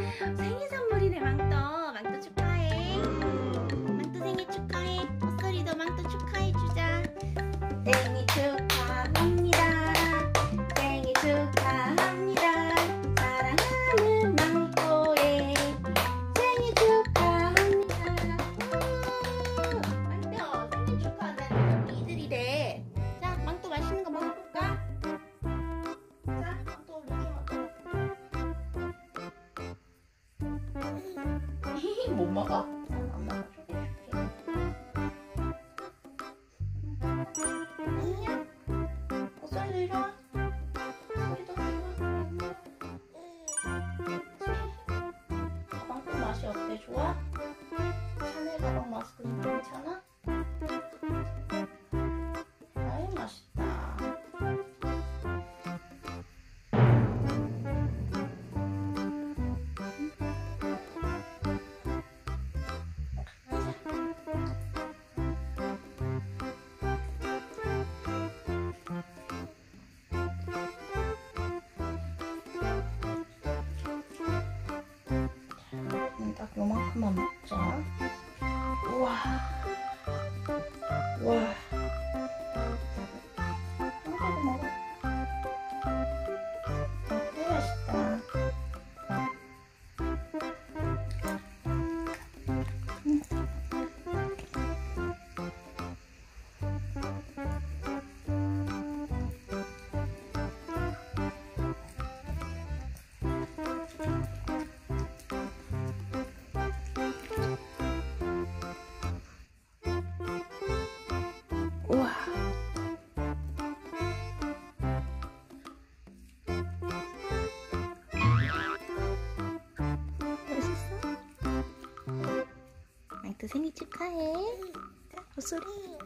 생일 선물이네. 망토 축하해. 망토 생일 축하해. 오쏘리도 망토 축하해 주자. 생일 축하합니다. 생일 축하합니다. 사랑하는 망토의 생일 축하합니다. 망토 생일 축하하자니 이들이래. 자, 망토 맛있는 거 먹어볼까? 자, 망토 이렇게 못 먹어. 엄마가 쪼개줄게. 아니야. 오쏘리도 이리 와. 오쏘리도 이리 와. 망토 맛이 어때? 좋아? 샤넬가방 마스크는 괜찮아? 아유 맛있다. 딱 요만큼만 먹자. 우와. 우와. 한개도 먹어. 되게 맛있다. 우와. 맛있어? 망토 생일 축하해. 자, 오쏘리.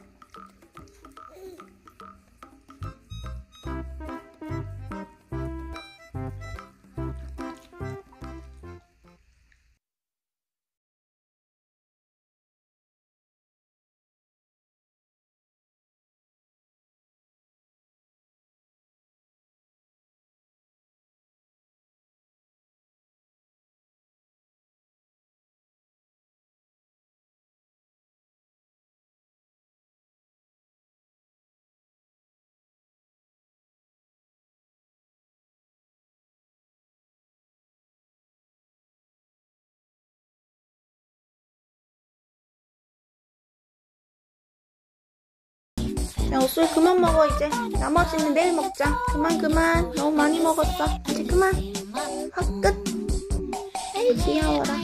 야, 오쏘리 그만 먹어 이제. 나머지는 내일 먹자. 그만. 너무 많이 먹었어. 이제 그만. 끝. 에이 귀여워라.